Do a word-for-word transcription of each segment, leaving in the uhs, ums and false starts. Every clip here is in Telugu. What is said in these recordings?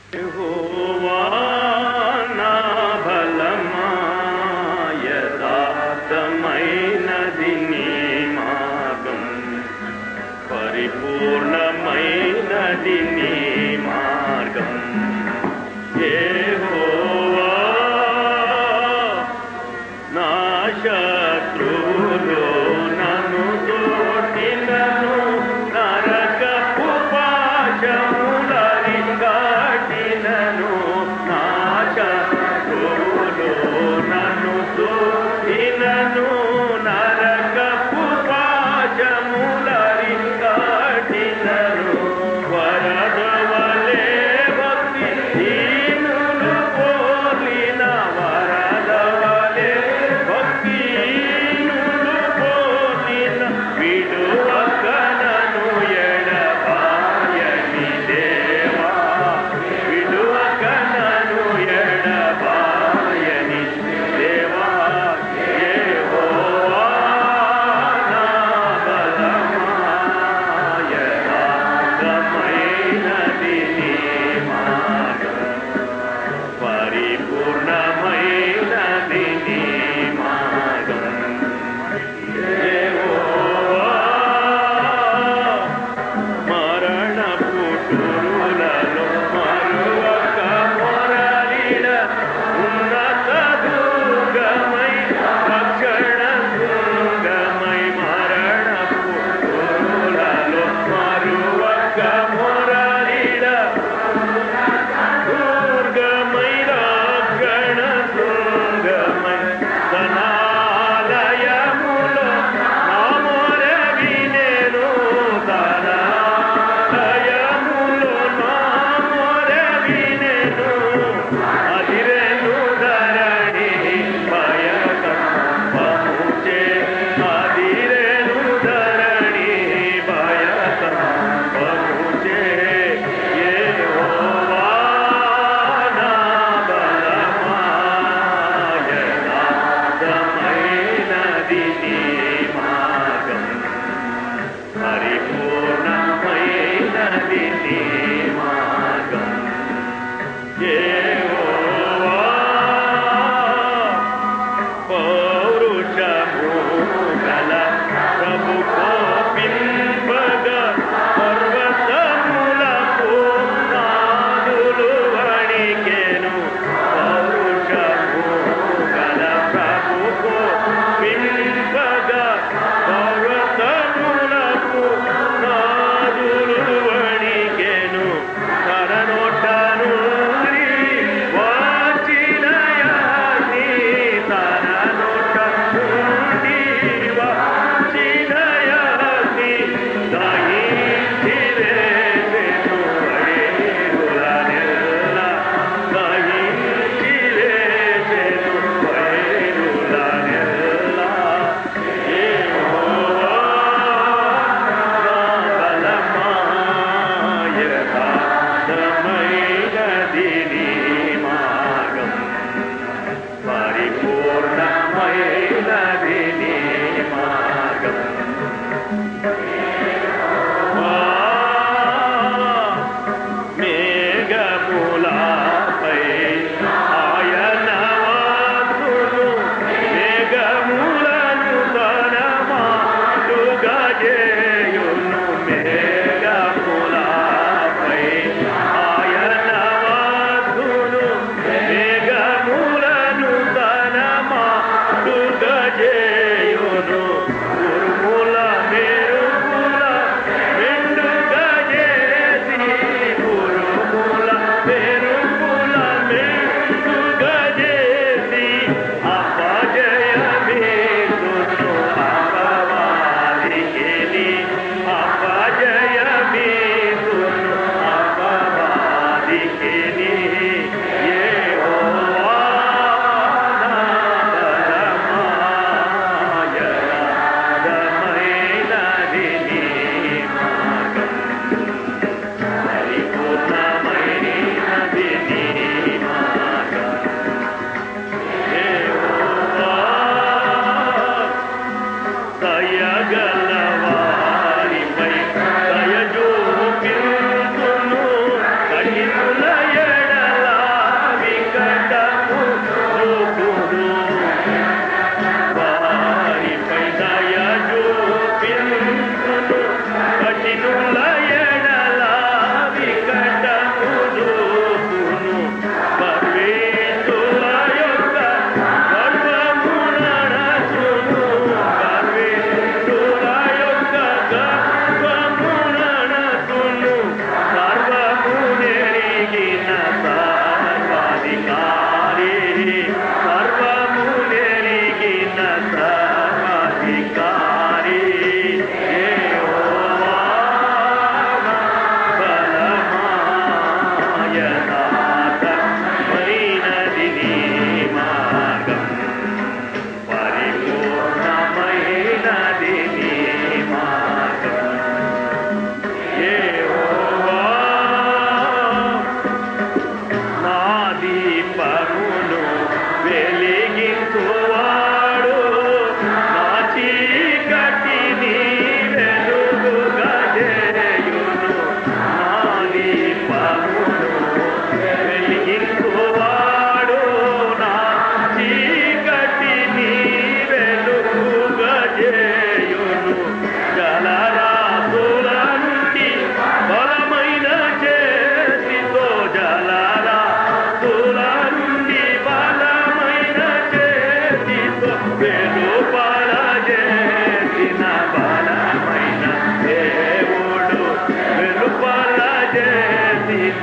యెహోవా నా బలమా, యథార్థమైనది నీ మార్గం, పరిపూర్ణమైనది నీ మార్గం. యెహోవా నా శత్రువులు నన్ను తోటినను, నరకపు పాశములని దాటినను,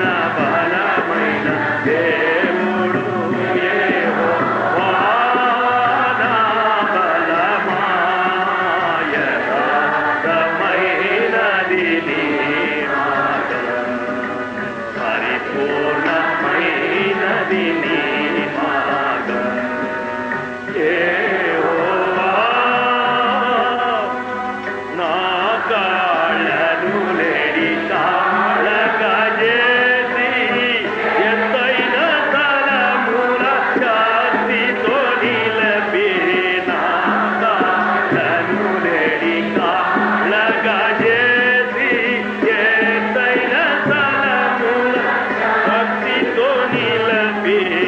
బలమైన దేవుడు యెహోవా నా బలమాయ యథార్థమైనది నీ మార్గం పరిపూర్ణమైనది నీ మార్గం యెహోవా నా కాళ్ళను లేడి తాళగజేసి ఎత్తైన తలముల శాంతితో నిలపి నా కాళ్ళను లేడి తాళగజేసి ఎత్తైన తలముల భక్తితో నిలపి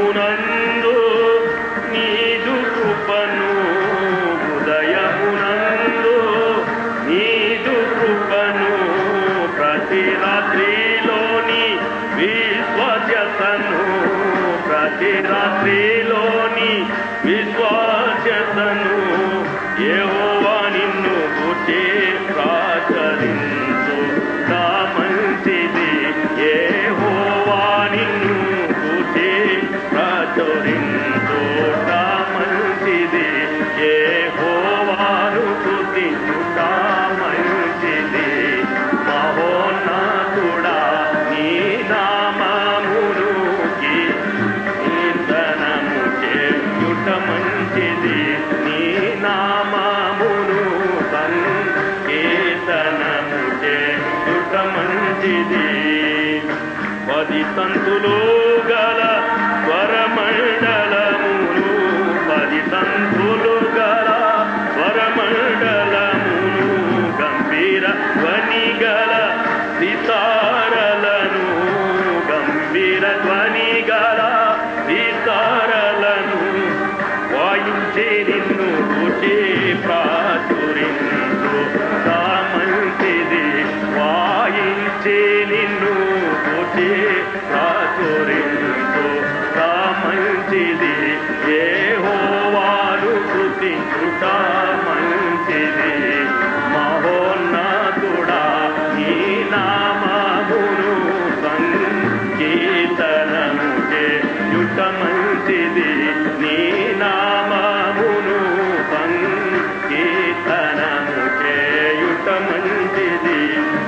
ఉదయమునందు నీదు కృపను ఉదయమునందు నీదు కృపను ప్రతి రాత్రిలోని విశ్వాస్యతను ప్రతి రాత్రిలోని విశ్వాస్యతను యెహోవా నిన్ను గూర్చి ప్రాచరించు నా మంచిది యెహోవా నిన్ను గూర్చి ప్రాచరించు నా మంచిది యెహోవాను స్తుతించు నా మంచిది మహోన్నతుడా నీ నామమును కీర్తనము చేయుట మంచిది నీ నామమును సంకీర్తనము చేయుట మంచిది పది తంతులు గల స్వరమండలమును పది తంతులు గల స్వరమండలమును గంభీర ధ్వని గల సితారలను గంభీర ధ్వని గల సితారలను వాయించే నిన్ను గూర్చి ప్రాచురించు నా మంచిది వాయించే నిన్ను గూర్చి ప్రాచురించు నా మంచిది యెహోవాను స్తుతించుట మంచిది మహోన్నతుడా నీ నామమును సంకీర్తనము చేయుట మంచిది నీ నామమును సంకీర్తనము చేయుట మంచిది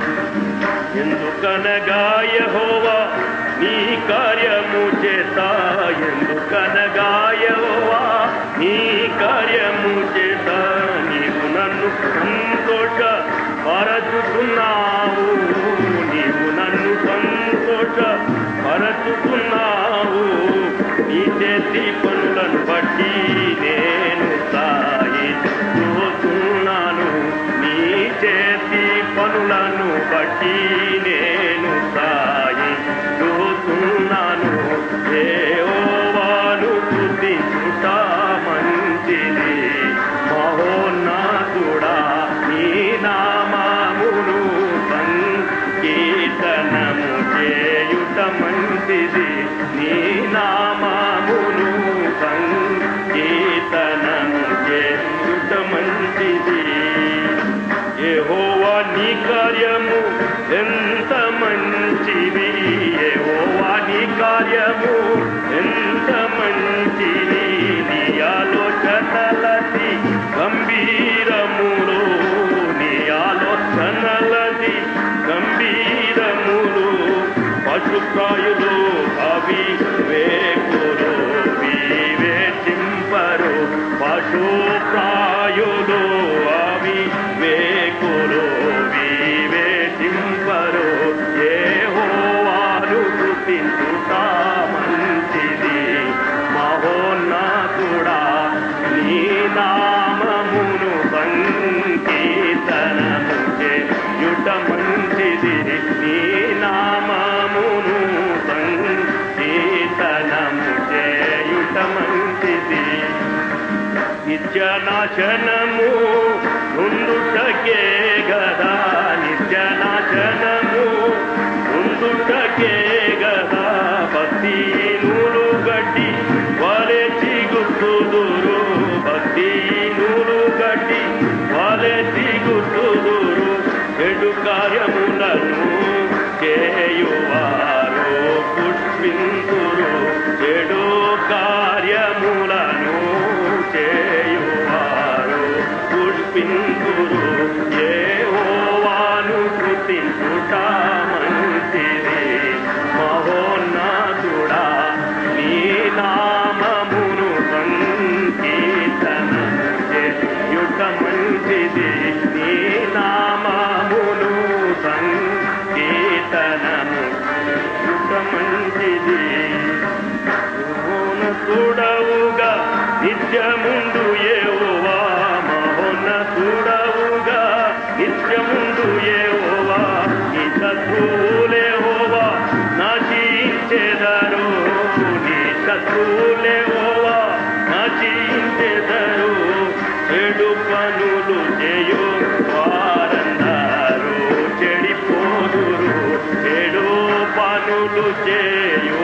ఎందుకనగా యెహోవా నీ కార్యము చేత ఎందుకనగా యెహోవా నీ కార్యము చేత నీవు నన్ను సంతోష పరచుతున్నావు నీవు నన్ను సంతోష పరచుతున్నావు నీ చేతి పనులను బట్టి నేను సాయి చూస్తున్నాను నీ చేతి పనులను బట్టి నేను సాయి చూస్తున్నాను యెహోవాను స్తుతించుట మంచిది మహోన్నతుడా నీ నామమును సంకీర్తనము చేయుట మంచిది నీ నామమును సంకీర్తనము చేయుట మంచిది యెహోవా నీ కార్యము ఎంత మంచిది యెహోవా నీ కార్యము ఎంత మంచిది నీ ఆలోచనలది గంభీరములు నీ ఆలోచనలది గంభీరములు పశుప్రాయులు అవి వేకులు వివేచింపరు పశుప్రాయులు అవి వేకులు వివేచింపరు యెహోవాను స్తుతించుట మంచిది మహోన్నతుడా నీ నామమును సంకీర్తనము చేయుట మంచిది నీ నామమును సంకీర్తనము చేయుట మంచిది నిత్యనాశనము ఉండుటకే గదా నిత్యనాశనము ఉండుటకే గదా భక్తిహీనులు గడ్డి వలె చిగుర్తుదురు భక్తిహీనులు గడ్డి వలె చిగుర్తుదురు చెడు కార్యములను చేయువారు పుష్పింతురు చెడు కార్యములను చేయువారు పుష్పింతురు యెహోవాను స్తుతించుట మంచిది మహోన్నతుడా నీ నామమును సంకీర్తనము చేయుట మంచిది నీ నామమును సంకీర్తనము చేయుట మంచిది మహోన్నతుడవుగా నిత్యముందు యెహోవా మహోన్నతుడవుగా నిత్యముందు యెహోవా నీ శత్రువులు యెహోవా నశించెదరు నీ శత్రువులు పనులు చేయు వారందరూ చెడిపోదురు. చెడు పనులు చేయు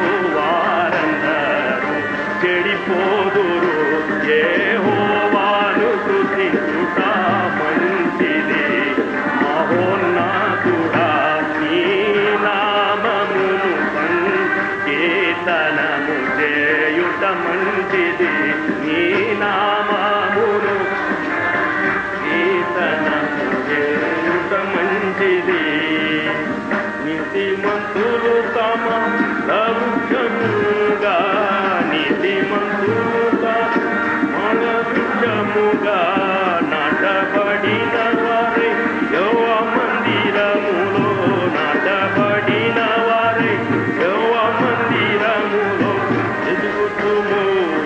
వారందరూ చెడిపోదురు. యెహోవాను స్తుతించుట మంచిది. మహోన్నతుడా నీ నామమును సంకీర్తనము చేయుట మంచిది. నీ నామమును కీర్తనము చేయుట మంచిది. నీతిమంతులు తమ లక్ష్యముగా నీతిమంతులు మన వృక్షముగా నాటబడిన వారే యెహోవ మందిరములో నాటబడిన వారే యెహోవ మందిరములో ఎదుగుతుము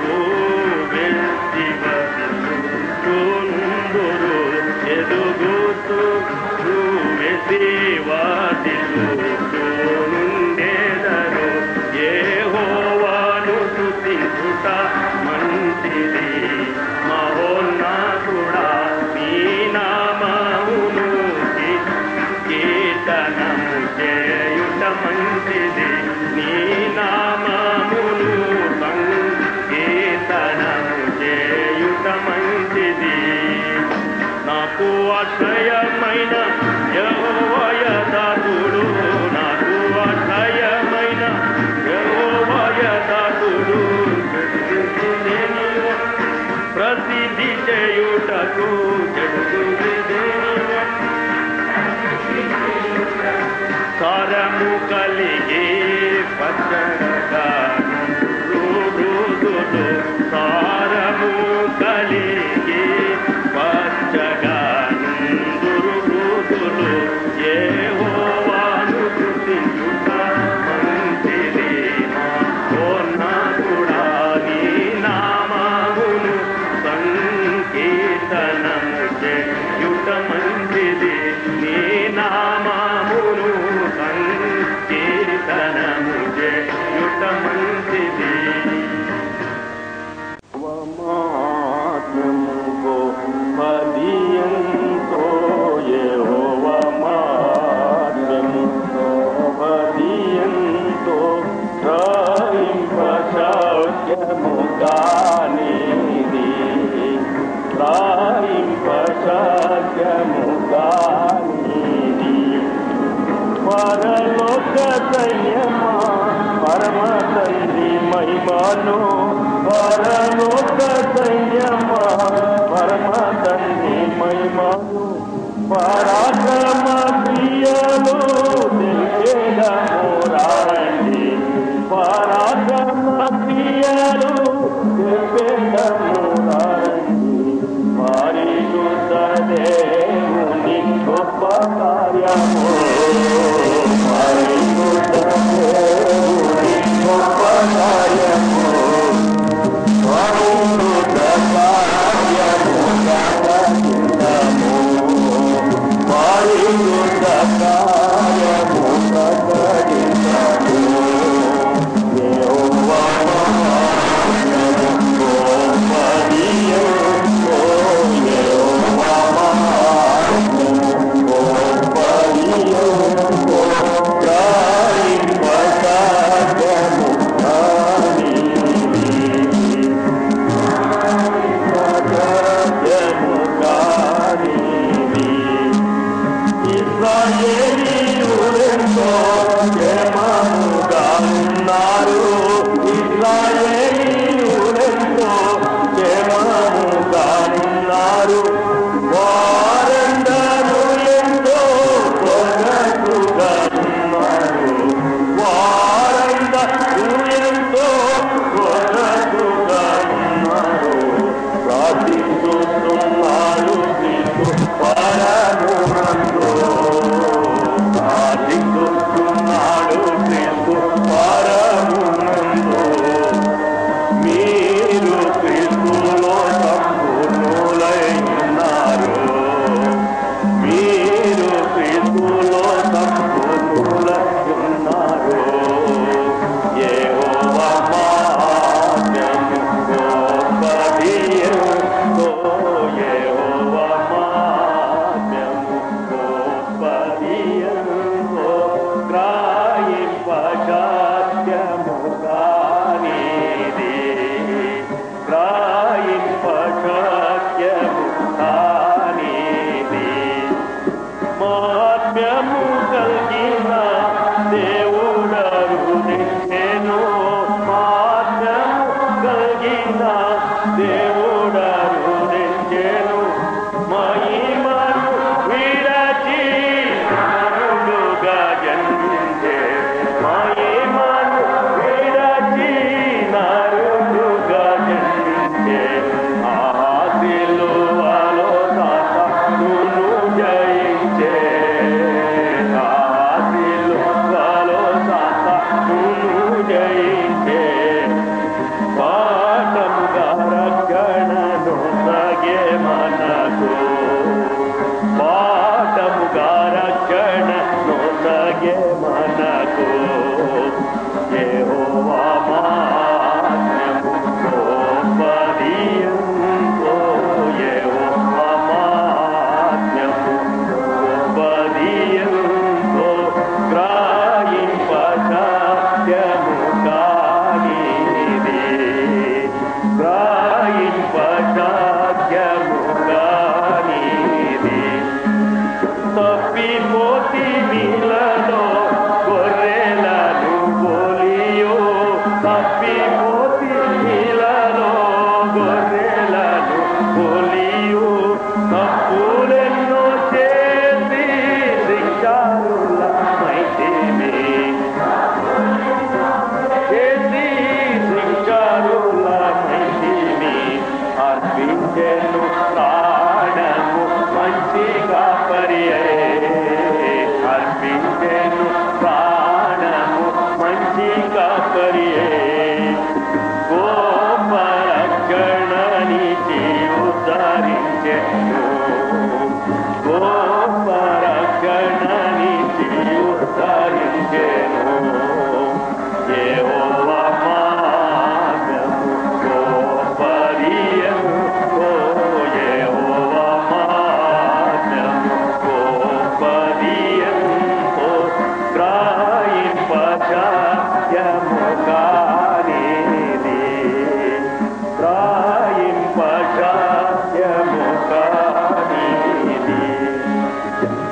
వెసివదురు ఎదుగుతూ వెసివదిలుండేదరు. యెహోవాను స్తుతించుట మంచిది. మహోన్నతుడా నీ నామమును కీర్తనము చేయుట మంచిది. నీ నామమును సంకీర్తనము చేయుట మంచిది. నాకు ఆశ్రయమైన యెహోవా దాసుడు నాకు ఆశ్రయమైన యెహోవా దాసుడు ప్రసిద్ధి చేయుటకు సారము కలిగి పచ్చగా రుదులు సారము కలిగి పచ్చగా రుదులు యెహోవాను స్తుతించుట మంచిది. మహోన్నతుడా నీ నామమును సంకీర్తనము చేయుట మంచిది. నీ నామమును సంకీర్తనము చేయుట మంచిది. వమాత్మముగో పదియంతో యెహోవా మాత్రముతో పదియంతో రాయింపశాక్యముగానిది రాయింపశాక్యముగానిది. పరలోక సైన్యమా పరమ తండ్రి మహిమను పరలోక సైన్యమా పరమ తండ్రి మహిమను పరాక్రమ క్రియలు తెలిసేదము రండి. పరాక్రమ క్రియలు తెలిసేదము రండి. పరిశుద్ధ దేవుని గొప్ప కార్యము పరిశుద్ధ దేవుని గొప్ప కార్యము పరిశుద్ధ కార్యము ప్రకటించము పరిశుద్ధ కార్యము ప్రకటించము. యెహోవా Israel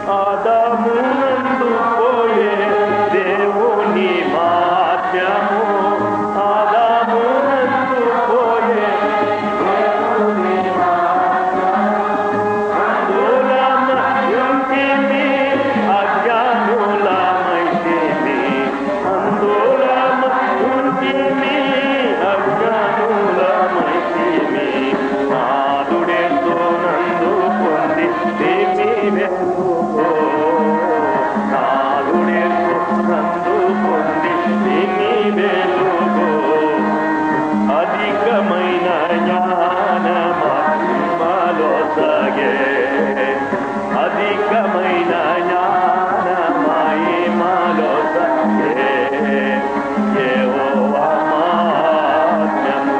ఆదామునందు పోయే దేవుని మాత్యము ఆదామునందు పోయే దేవుని అందులమయుంటిమి అజ్ఞానులమైతిమి అందులమయుంటిమి అజ్ఞానులమైతిమి నాదుడెంతో నందు పొంది దేవి వెలుగు నాదుడెంతో నందు పొంది దేవి వెలుగు అధికమైన జ్ఞానమహిమలో సాగే అధికమైన జ్ఞానమహిమలో సాగే యెహోవా మాత్యము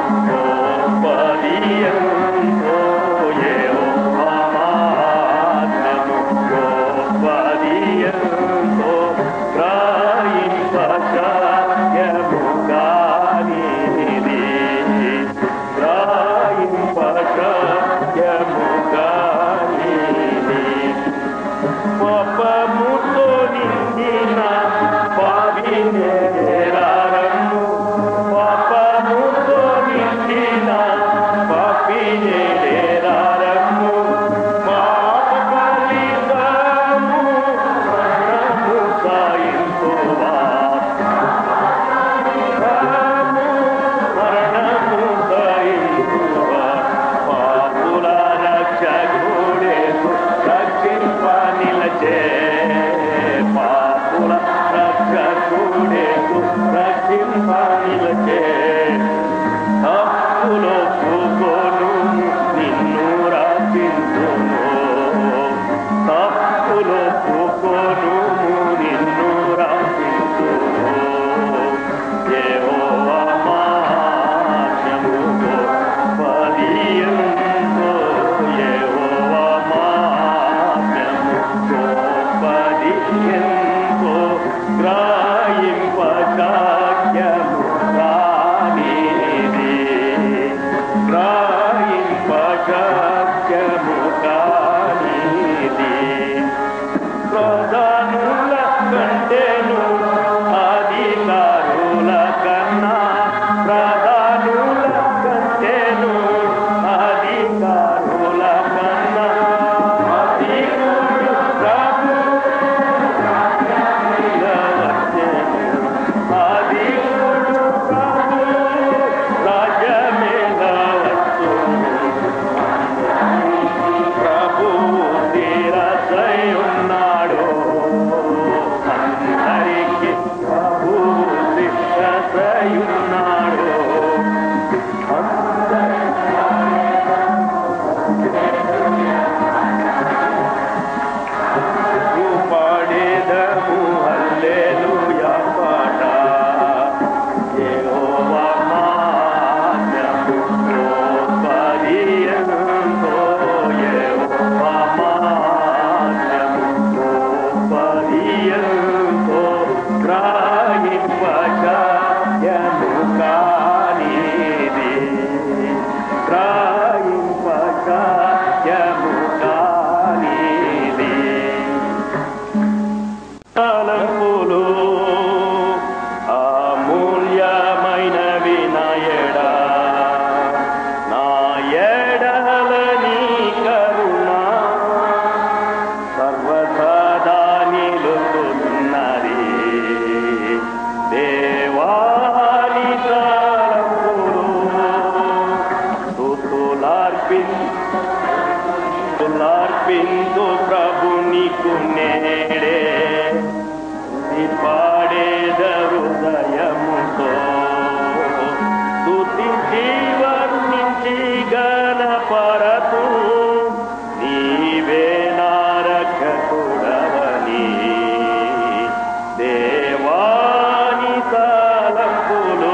గొప్పదియంతో యెహోవా మాత్యము గొప్పదియంతో గ్రహింపశక్యము కానిది గ్రహింపశక్యము కానిది పాపముతో నిండిన పాపినేరారము పాపముతో నిండిన పాపినేరారము పాప ఫలితము మరణము సాయింతువా మరణము సాయింతువా పాపుల రక్షకుడేసు రక్షింప నిలచే పాపుల రక్షకుడేసు రక్షింప నిలచే తప్పులో పూకోను నిన్ను రక్షించును తప్పులో పూకోను నిన్ను రక్షించును యెహోవా మాత్యము గొప్పదియంతో యెహోవా మాత్యము గొప్పదియంతో గ్రహింపశక్యము కానిది గ్రహింపశక్యము కానిది ప్రధానుల కంటేను అధికారుల కన్నా ప్రధానుల కంటేను అధికారుల కన్నా అధికుడు ప్రభు అధికుడు ప్రభు రాజ్యమేళ వచ్చును ప్రభువు తీరసై ఉన్నాడు అందరికి ప్రభువు తీరసై ఉన్నాడు పాడేదము హల్లెలూయా పాట యెహోవా మాత్యము గొప్పదియంతో యెహోవా మాత్యము గొప్పదియంతో గ్రహింపశక్యము కానిది గ్రహింపశక్యము కానిది తలంపులు అమూల్యమైనవి నా ఎడ నా ఎడల నీ కరుణ సర్వసదా నిలుతున్నది దేవాని తలంపులు స్తుతులార్పిన్ స్తుతులార్పింతు ప్రభు నీకు నేడే పాడేద హృదయముతో స్తుతించి వర్ణించి గణపరతు నీవే నా రక్షకుడవని దేవాని తలంపులు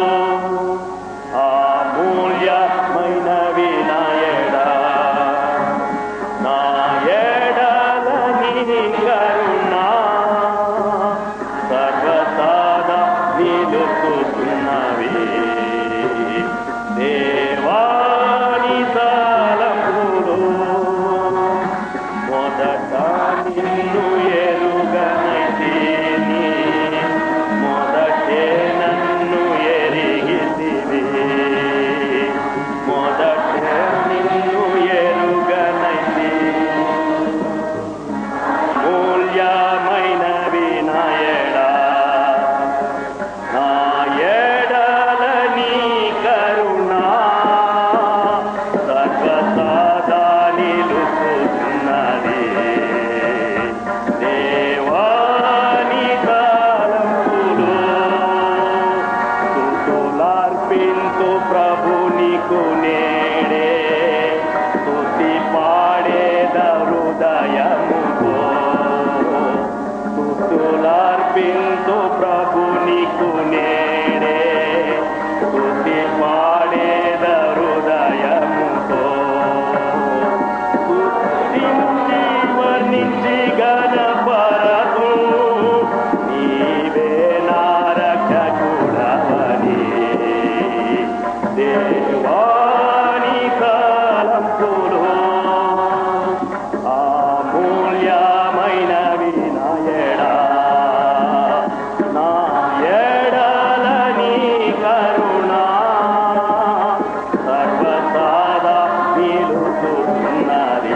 అమూల్యమైనవి నా ఎడ నా ఎడల నీ కరుణ సర్వసదా నిలుతున్నవి దేవాని తలంపులు మొదట నిన్ను ఎరుగనైతిని మొదటే నన్ను ఎరిగితివి మొదటే నిన్ను ఎరుగనైతిని మూల్యమైనవి నా ఎడా నా ఎడల నీ కరుణ సర్వసదా నిలుపుతున్నది దేవాని తలంపులు స్తుతులార్పింతు ప్రభునికు నేడే స్తుతి పాడేద హృదయముతో స్తుతులార్పింతు ప్రభునికు నేడే స్తుతి పాడేద హృదయముతో స్తుతించి వర్ణించి గణపరతు నీవే నా రక్షకుడవని దేవాని తలంపులు అమూల్యమైనవి నా ఎడా నా ఎడల నీ కరుణ సర్వసదా నిలుపుతున్నది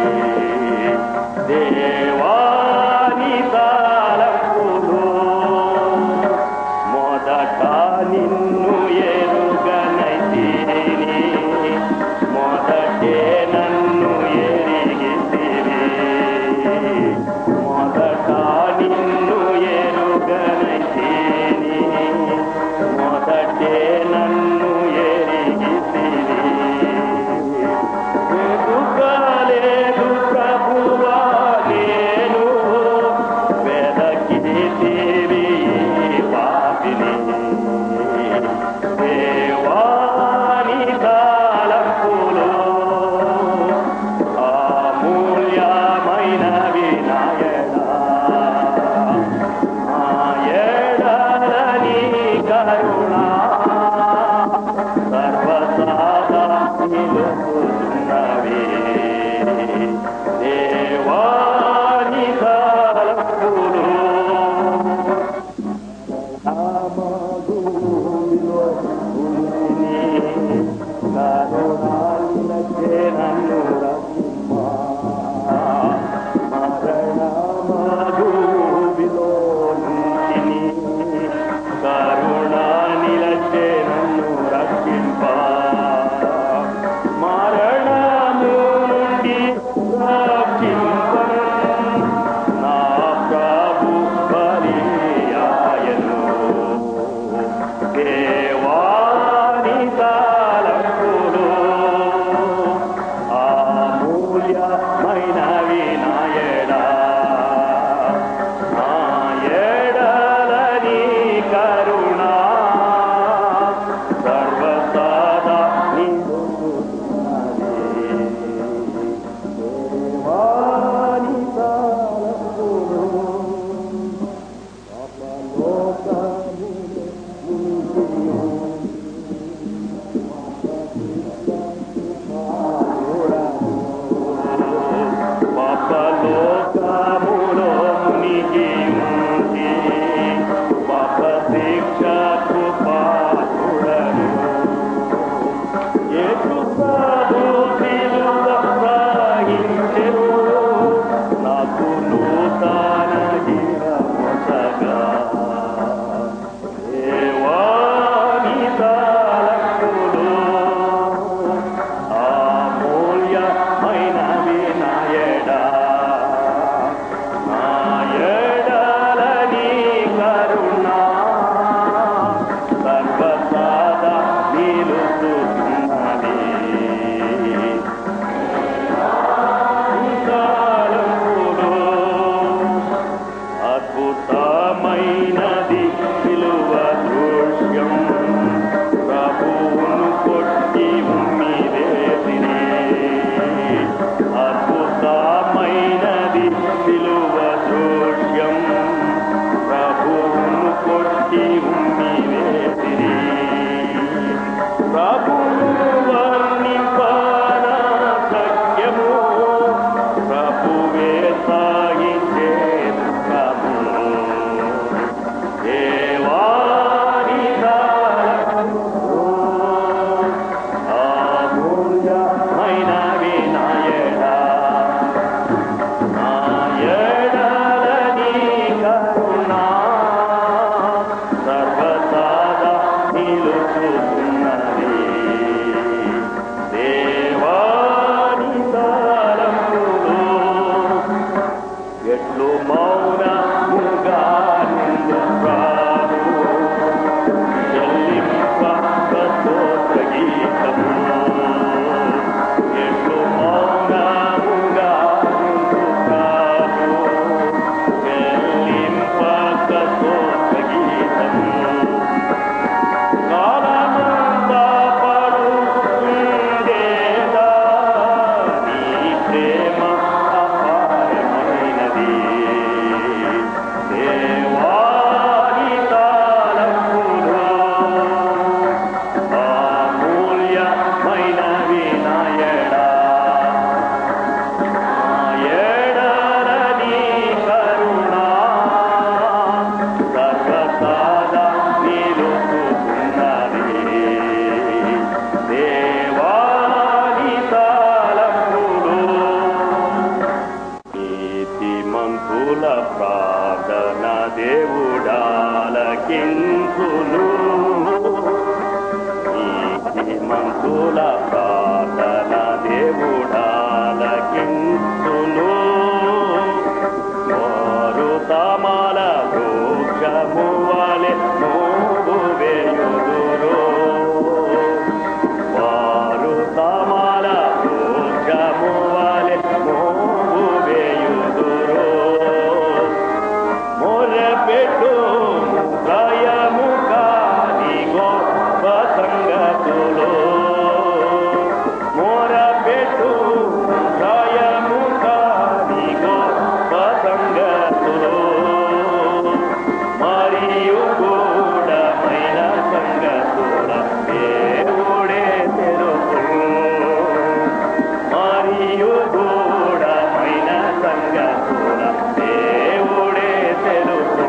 దేవాని తలంపులు మొదట నిన్ను ఎరుగనైతిని మొదటే నన్ను ఎరిగితివి మొదట నిన్ను ఎరుగనైతిని మొదటే నన్ను ఎరిగితివి వెతుకలేదు ప్రభువా నేను వెదకితివి పాపిని దేవాని తలంపులు అమూల్యమైనవి నా ఎడా నా ఎడల నీ కరుణ సర్వసదా నిలుపుతున్నవి దేవాని తలంపులు నామధువిలో ఉనికిని కరుణాలచే నన్ను రక్షింపా మరణమధువిలో నుంచిని కరుణానిలచే నన్ను రక్షింపా మరణము నుండి రక్షింపను నా ప్రభు బలియాయను దేవాని తలంపులు అమూల్యమైనవి నా ఎడా నా ఎడల నీ కరుణ సర్వసదా నిలుపుతున్నది దేవాని తలంపులు పాపలోకములో మునిగి ఉంది పాప శిక్షకు పాత్రుడను యేసు ప్రభు శిలువ సహించెను నాకు నూతన జీవమొసగా దేవాని తలంపులు అమూల్యమైనవి నా ఎడా నా ఎడల నీ కరుణ సర్వసదా నిలుపుతున్నది తలంపులు అద్భుతమైనది విలువ దృశ్యం ప్రభువును కొట్టి ఉమ్మివేసిరి అద్భుతమైనది విలువ దృశ్యం ప్రభువును కొట్టి ఉమ్మివేసిరి ప్రభువు వర్ణింపన సఖ్యము ప్రభువే సాయి మంతుల ప్రార్థన దేవుడాలకించును నీతి మంతుల ప్రార్థన దేవుడాలకించును వారు తమల వృక్షము వలె మోగు వేయుదురు వారు తమల వృక్షము వలె మోగు వేయుదురు మొరపెట్టు భయము కాని గొప్ప సంగతులు మొరపెట్టు భయము కాని గొప్ప సంగతులు మరియు గూఢమైన సంగతుల దేవుడే తెలుసు మరియు గూఢమైన సంగతుల దేవుడే తెలుసు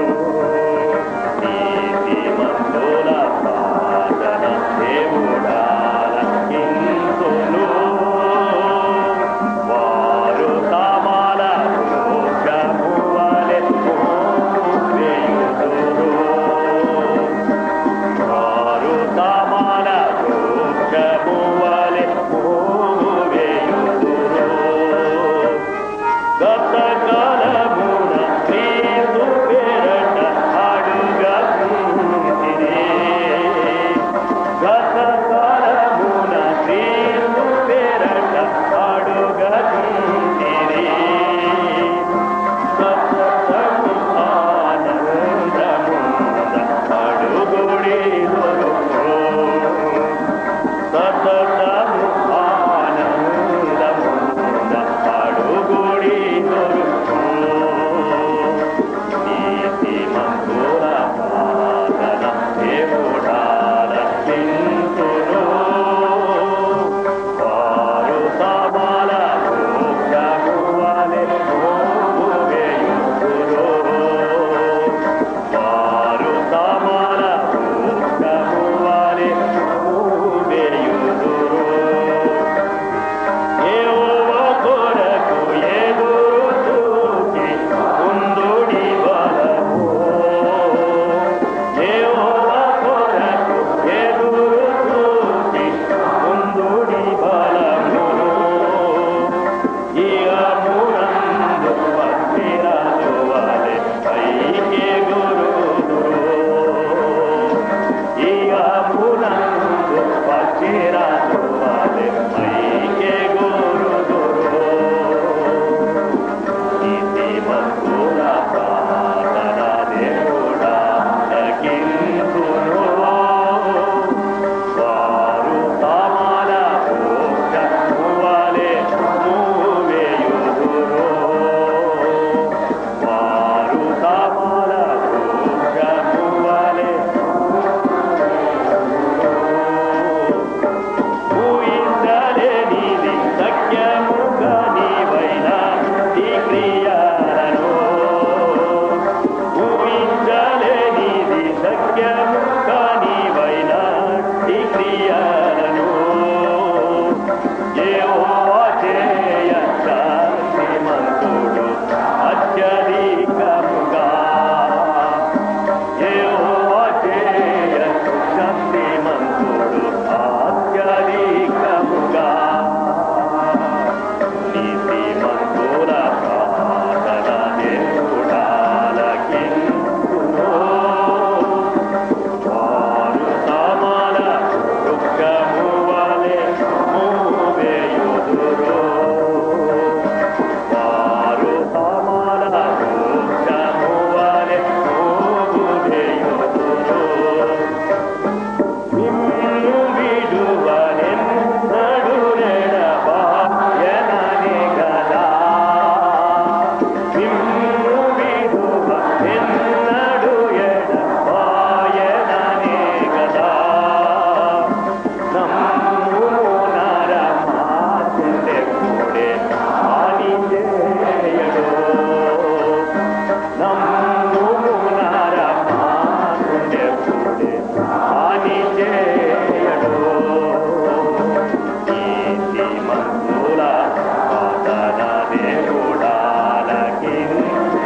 నీతి మంతుల ప్రార్థన దేవుడాలకించును వారు తమల వృక్షము వలె మోగు వేయుదురు వారు తమల వృక్షము వలె మోగు వేయుదురు గత కాలమున క్రీస్తు పేరట అడుగకుంటిరి గత కాలమున క్రీస్తు పేరట అడుగకుంటిరి సతతము ఆనందముంద అడుగుడి దొరుకు సతతము ఆనందముంద అడుగుడి దొరుకు నీతి మంతుల ప్రార్థన దేవుడాలకించును వారు తమల వృక్షము వలె మోగు వేయుదురు వారు తమల వృక్షము వలె మోగు వేయుదురు యెహోవా కొరకు ఎదురు చూచి ఉండుడి బలము యెహోవా కొరకు ఎదురు చూచి ఉండుడి బలము ఇహమునందు పక్షిరాజు వలె పైకెగురుదురు ఇహమునందు పక్షిరాజు వలె పైకెగురుదురు నీతి మంతుల ప్రార్థన దేవుడాలకించును వారు తమల వృక్షము వలె మోగు వేయుదురు వారు తమల వృక్షము వలె ఊహించలేనిది సఖ్యముగా నీవైన ఈ క్రియలను ఊహించలేనిది సఖ్యముగా నీవైన ఈ క్రియలను యెహోవా చేయ శక్తిమంతుడు అత్యధికముగా యెహోవా చేయ శక్తిమంతుడు అత్యధికముగా నీతి మంతుల ప్రార్థన దేవుడాలకించును వారు తమల వృక్షము వలె మోగు వేయుదురు వారు తమల వృక్షము వలె మోగు వేయుదురు నిన్ను విడువనెన్నడు ఎడబాయనని గదా నిన్ను విడువనెన్నడు ఎడబాయనని గదా నమ్ముము నరమాచెందెప్పుడే హాని చేయడు నమ్ముము నరమాచెందెప్పుడే హాని చేయడు నీతి మంతుల ప్రార్థన దేవుడాలకించును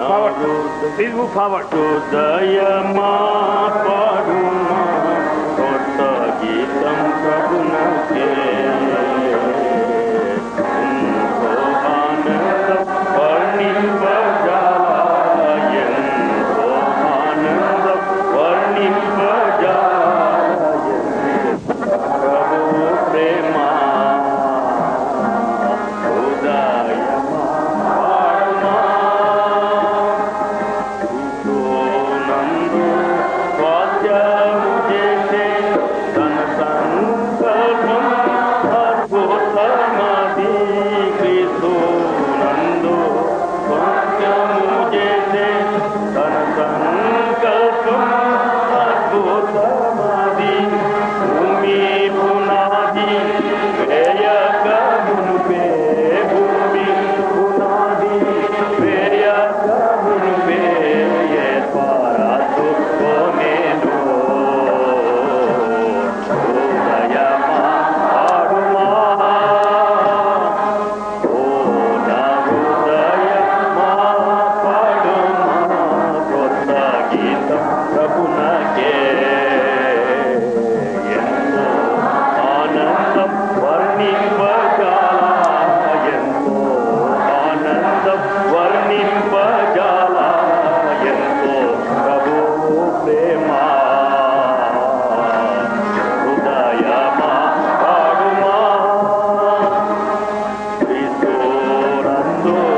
forward. Please move forward. హృదయమా పాడుమా కొత్త గీతం ప్రభునకే ఎంతో ఆనందం వర్ణింపజాలా ఎంతో ఆనందం వర్ణింపజాలా ప్రభువు ప్రేమ హృదయమా పాడుమా నందు స్వాధ్యాయము చేసే తన సంకల్పం అద్భుతమది క్రీస్తు నందు స్వాధ్యాయము చేసే తన సంకల్పం అద్భుతమది భూమి పునాది వేయక మునుపే భూమి పునాది వేయక మునుపే ఏర్పాటు కొనేను హృదయమా పాడుమా ఓ నా హృదయమా పాడుమా కొత్త గీతం ప్రభునకే ఎంతో ఆనందం వర్ణింపజాలా ఎంతో ఆనందం వర్ణింపజాలా ఎంతో ప్రభువు ప్రేమ హృదయమా పాడుమా క్రీస్తునందు